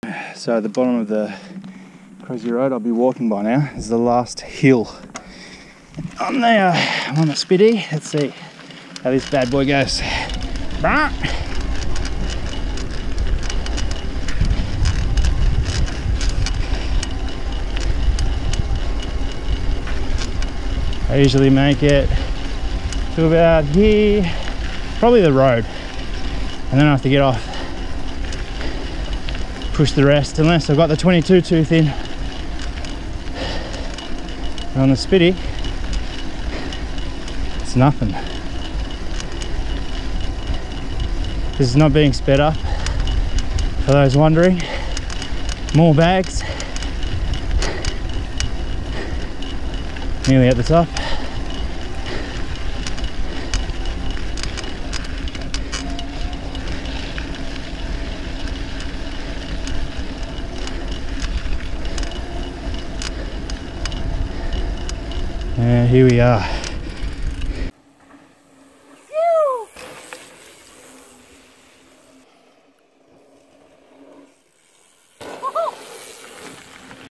So at the bottom of the Cressy road I'll be walking by now is the last hill. I'm on the Spitty. Let's see how this bad boy goes. Bah! I usually make it to about here, probably the road, and then I have to get off, push the rest, unless I've got the 22 tooth in. And on the Spitty, it's nothing. This is not being sped up, for those wondering. More bags. Nearly at the top. And here we are.